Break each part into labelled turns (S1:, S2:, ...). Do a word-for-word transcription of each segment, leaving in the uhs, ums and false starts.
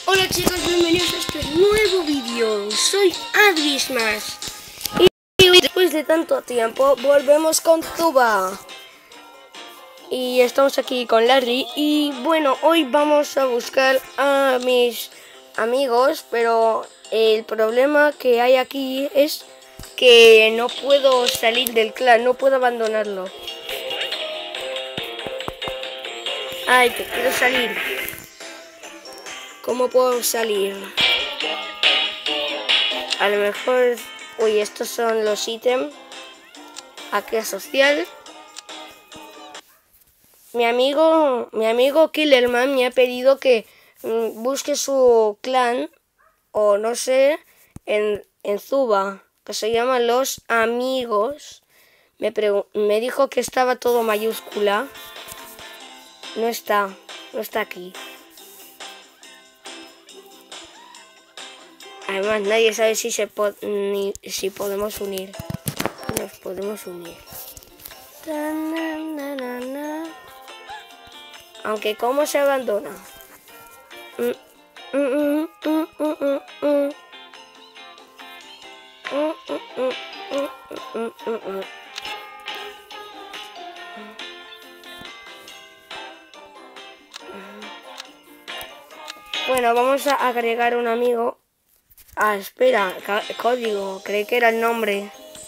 S1: Hola chicos, bienvenidos a este nuevo vídeo. Soy Adrismas y después de tanto tiempo volvemos con Zuba. Y estamos aquí con Larry y bueno, hoy vamos a buscar a mis amigos, pero el problema que hay aquí es que no puedo salir del clan, no puedo abandonarlo. Ay, que quiero salir. ¿Cómo puedo salir? A lo mejor... Uy, estos son los ítems. Aquí a social. Mi amigo, mi amigo Killerman me ha pedido que mmm, busque su clan, o no sé, en, en Zuba, que se llama Los Amigos. Me, me dijo que estaba todo mayúscula. No está, no está aquí. Además, nadie sabe si se po ni si podemos unir. Nos podemos unir. Aunque, ¿cómo se abandona? Bueno, vamos a agregar un amigo. Ah, espera, código, creí que era el nombre.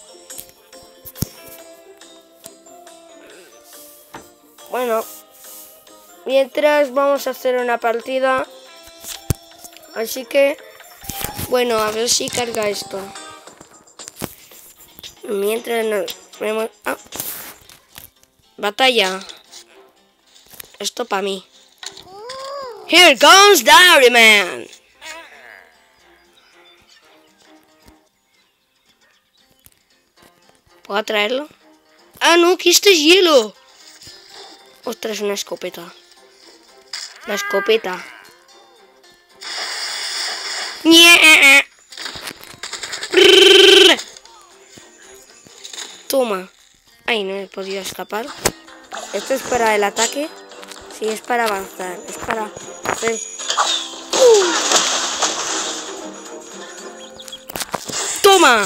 S1: Bueno, mientras vamos a hacer una partida. Así que, bueno, a ver si carga esto. Mientras nos vemos... Ah. Batalla. Esto para mí. Here comes Dairyman. ¿Puedo traerlo? ¡Ah, no! ¡Que este es hielo! ¡Ostras, una escopeta! La escopeta. Toma. Ay, no he podido escapar. Esto es para el ataque. Sí, es para avanzar. Es para hacer... ¡Toma!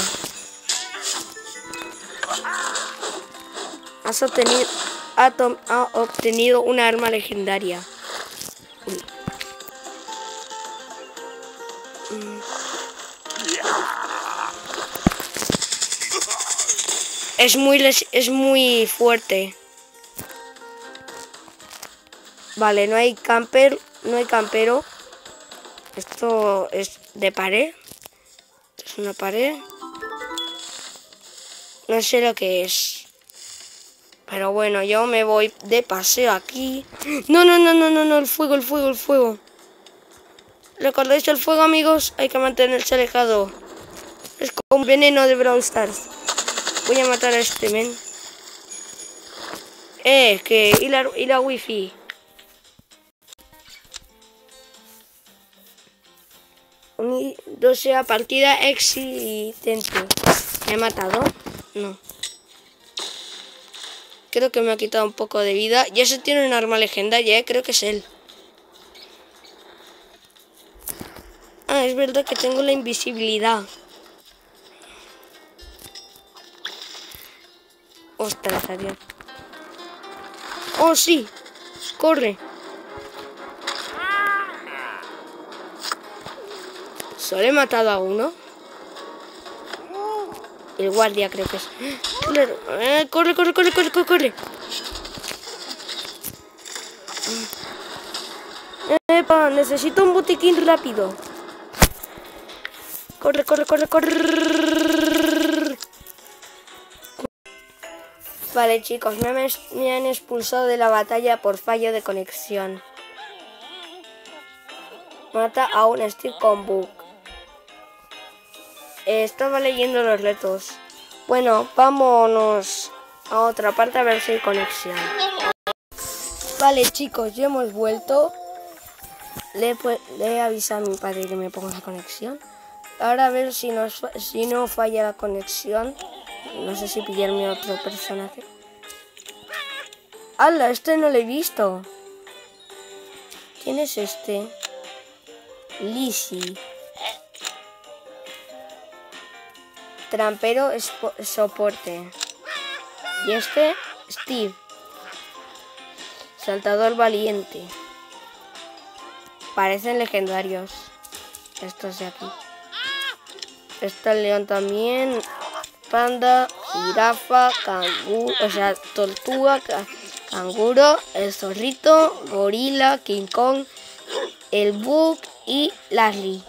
S1: Has obtenido, ha, ha obtenido una arma legendaria. Mm. Es muy, es muy fuerte. Vale, no hay camper, no hay campero. Esto es de pared. Esto es una pared. No sé lo que es. Pero bueno, yo me voy de paseo aquí. No, no, no, no, no, no, el fuego, el fuego, el fuego. ¿Recordáis el fuego, amigos? Hay que mantenerse alejado. Es como un veneno de Brawl Stars. Voy a matar a este men. Eh, que... Y la, y la wifi. O sea, partida existente. ¿Me he matado? No. Creo que me ha quitado un poco de vida. Y ese tiene un arma legendaria, ¿eh? Creo que es él. Ah, es verdad que tengo la invisibilidad. Ostras, adiós. Oh, sí. Corre. Solo he matado a uno. El guardia creo que es. Claro. Eh, corre, corre, corre, corre, corre, corre. Epa, necesito un botiquín rápido. Corre, corre, corre, corre. Vale, chicos, me han, me han expulsado de la batalla por fallo de conexión. Mata a un stick con bug. Eh, estaba leyendo los retos. Bueno, vámonos a otra parte a ver si hay conexión. Vale, chicos, ya hemos vuelto. Le, le he avisado a mi padre que me ponga la conexión. Ahora a ver si, nos, si no falla la conexión. No sé si pillarme otro personaje. ¡Hala! Este no lo he visto. ¿Quién es este? Lizzie. Trampero soporte. Y este, Steve. Saltador valiente. Parecen legendarios. Estos de aquí. Está el león también. Panda, jirafa, canguro, o sea, tortuga, ca canguro, el zorrito, gorila, King Kong, el bug y Lashley.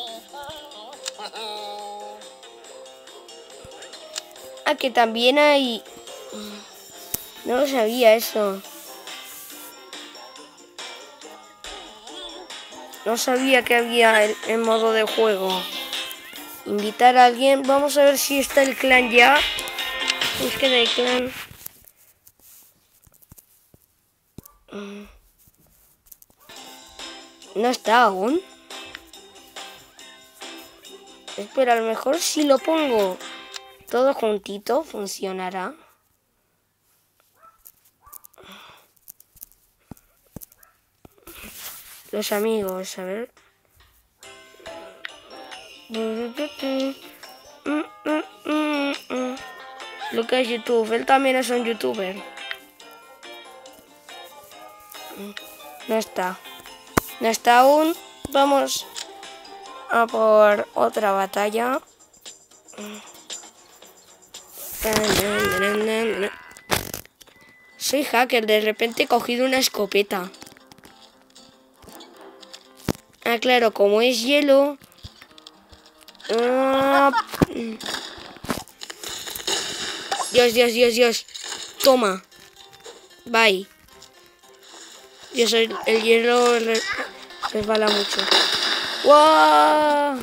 S1: Ah, que también hay... No lo sabía eso. No sabía que había el, el modo de juego. Invitar a alguien. Vamos a ver si está el clan ya. Búsqueda de clan. No está aún. Espera, a lo mejor si lo pongo todo juntito funcionará. Los amigos, a ver. Lo que es YouTube, él también es un youtuber. No está. No está aún. Vamos a por otra batalla. Soy hacker, de repente he cogido una escopeta. Ah, claro, como es hielo. Ah, Dios, Dios, Dios, Dios. Toma. Bye. Dios, el, el hielo re, resbala mucho. ¡Wow!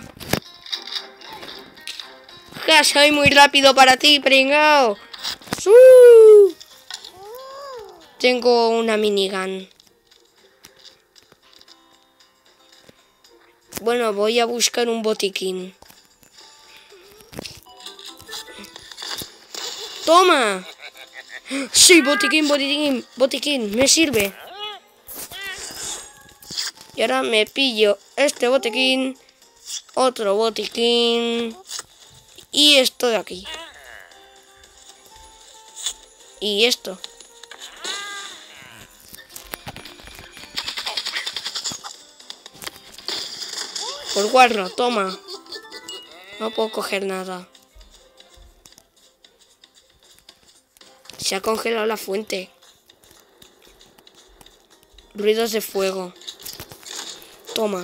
S1: Ja, soy muy rápido para ti, pringao. ¡Uh! Tengo una minigun. Bueno, voy a buscar un botiquín. ¡Toma! Sí, botiquín, botiquín, botiquín, me sirve. Y ahora me pillo este botiquín, otro botiquín y esto de aquí. Y esto. Por guarro, toma. No puedo coger nada. Se ha congelado la fuente. Ruidos de fuego. Toma.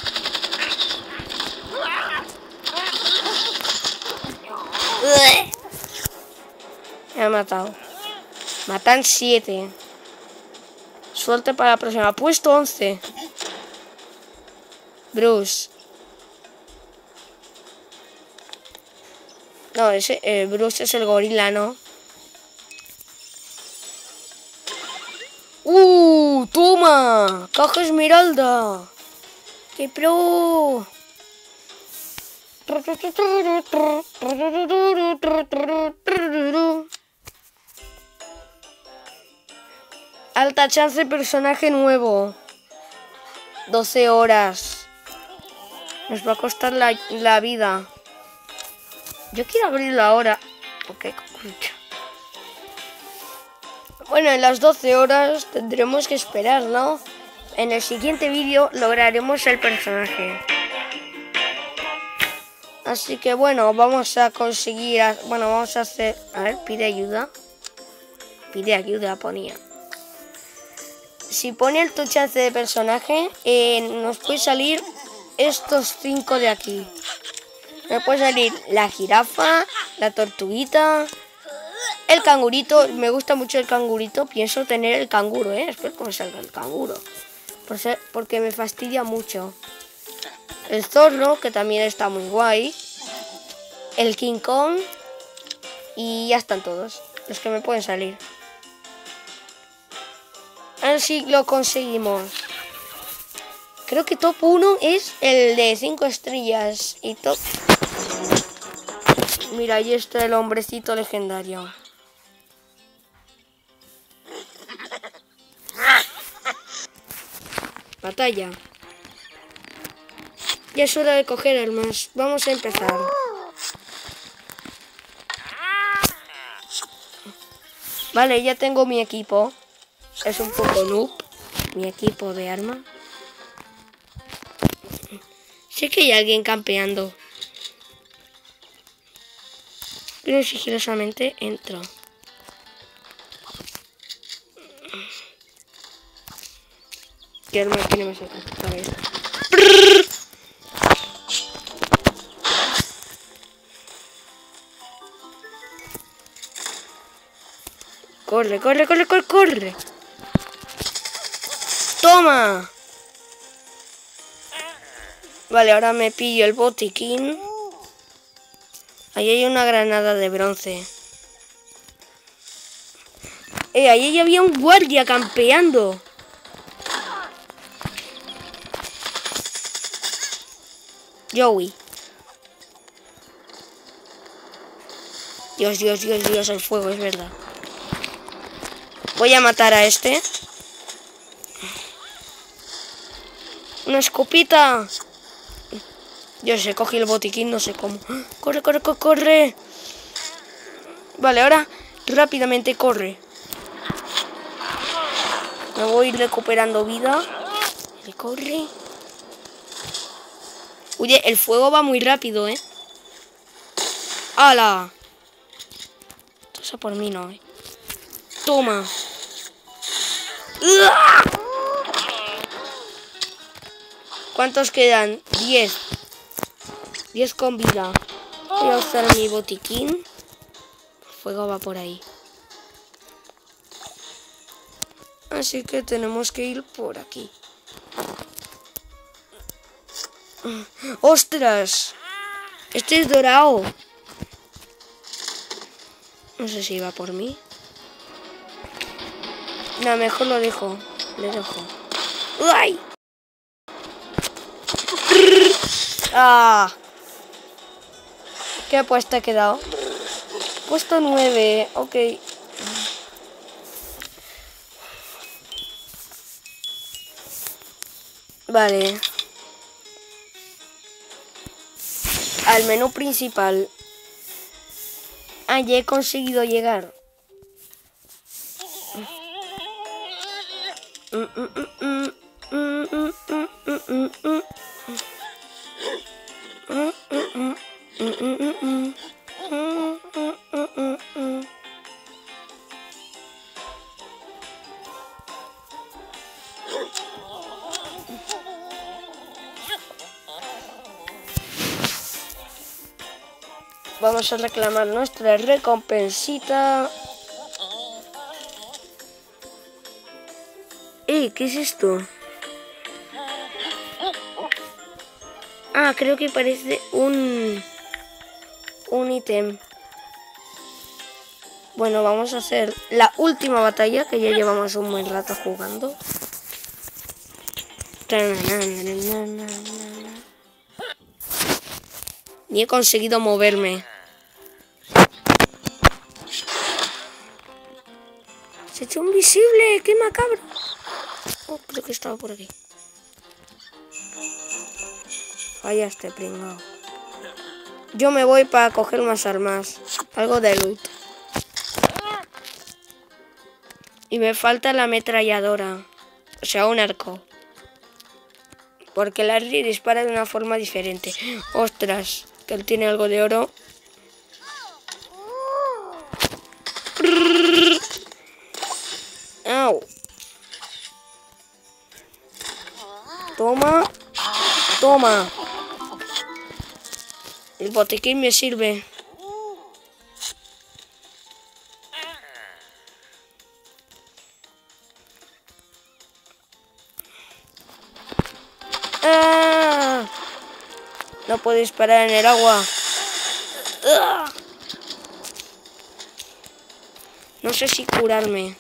S1: Me ha matado. Matan siete. Suerte para la próxima. Puesto once. Bruce. No, ese eh, Bruce es el gorila, ¿no? ¡Uh! ¡Toma! ¡Caja esmeralda! ¡Qué pro! Alta chance personaje nuevo. doce horas. Nos va a costar la, la vida. Yo quiero abrirlo ahora. Ok, bueno, en las doce horas tendremos que esperar, ¿no? En el siguiente vídeo lograremos el personaje. Así que bueno, vamos a conseguir... A, bueno, vamos a hacer... A ver, pide ayuda. Pide ayuda, ponía. Si pone el tu chance de personaje, eh, nos puede salir estos cinco de aquí. Me puede salir la jirafa, la tortuguita, el cangurito. Me gusta mucho el cangurito. Pienso tener el canguro, ¿eh? Espero que me salga el canguro. Por ser, porque me fastidia mucho. El zorro, que también está muy guay. El King Kong. Y ya están todos los que me pueden salir. A ver si lo conseguimos. Creo que top uno es el de cinco estrellas. Y top... Mira, ahí está el hombrecito legendario. Batalla. Ya es hora de coger armas. Vamos a empezar. Vale, ya tengo mi equipo. Es un poco noob. Mi equipo de arma. Sé que hay alguien campeando. Pero sigilosamente entro. ¿Qué arma tiene más alcance para esto? Corre, corre, corre, corre, corre. ¡Toma! Vale, ahora me pillo el botiquín. Ahí hay una granada de bronce. Eh, ahí había un guardia campeando. Joey. Dios, Dios, Dios, Dios, el fuego, es verdad. Voy a matar a este. Una escopita. Yo sé, cogí el botiquín, no sé cómo. Corre, corre, corre, corre. Vale, ahora rápidamente corre. Me voy recuperando vida. Y corre. Oye, el fuego va muy rápido, ¿eh? ¡Hala! Esto es a por mí, ¿no? ¿eh? Toma. ¡Uah! ¿Cuántos quedan? Diez. Diez con vida. Voy a usar mi botiquín. El fuego va por ahí. Así que tenemos que ir por aquí. ¡Ostras! Este es dorado. No sé si va por mí. No, mejor lo dejo. Le dejo. ¡Ay! ¡Ah! ¿Qué apuesta he quedado? Puesto nueve. Ok. Vale. Al menú principal. Ah, ya he conseguido llegar. Vamos a reclamar nuestra recompensita. ¡Eh! ¿Qué es esto? Ah, creo que parece un... un ítem. Bueno, vamos a hacer la última batalla, que ya llevamos un buen rato jugando. Ni he conseguido moverme. Se ha hecho invisible, qué macabro. Oh, creo que estaba por aquí. Fallaste, pringao. Yo me voy para coger más armas. Algo de loot. Y me falta la ametralladora. O sea, un arco. Porque el Larry dispara de una forma diferente. Ostras, que él tiene algo de oro. Au. Toma. Toma. El botiquín me sirve. ¡Ah! No puedo disparar en el agua. ¡Ah! No sé si curarme.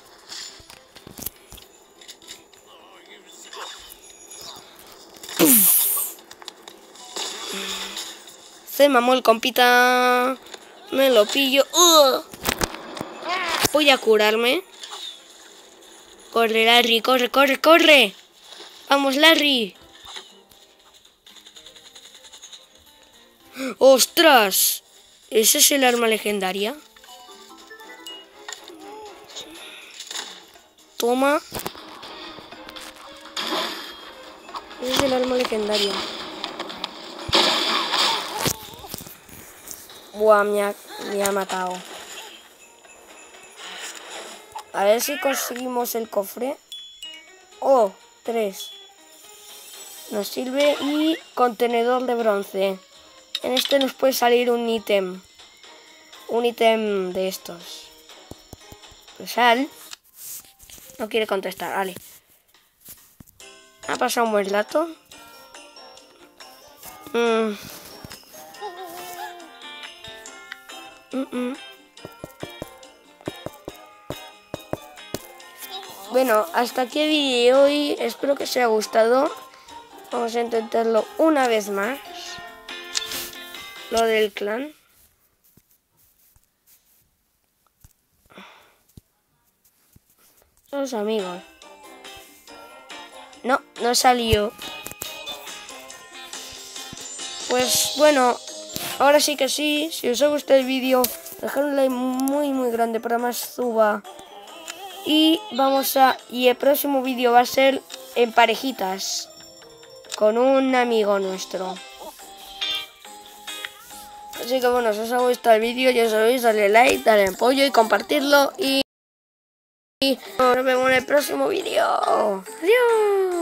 S1: Se mamó el compita. Me lo pillo. ¡Uh! Voy a curarme. Corre, Larry, corre, corre, corre. Vamos, Larry. ¡Ostras! ¿Ese es el arma legendaria? Toma. Ese es el arma legendaria. Buah, me ha, me ha matado. A ver si conseguimos el cofre. Oh, tres. Nos sirve y contenedor de bronce. En este nos puede salir un ítem. Un ítem de estos. Pues sal. No quiere contestar, vale. Ha pasado un buen rato. Mm. Mm -mm. Bueno, hasta aquí el vídeo de hoy. Espero que os haya gustado. Vamos a intentarlo una vez más. Lo del clan. Los amigos. No, no salió. Pues bueno, ahora sí que sí. Si os ha gustado el vídeo, dejad un like muy muy grande para más suba. Y vamos a... Y el próximo vídeo va a ser en parejitas. Con un amigo nuestro. Así que bueno, si os ha gustado el vídeo, ya sabéis, darle like, darle apoyo y compartirlo. Y... y nos vemos en el próximo vídeo. Adiós.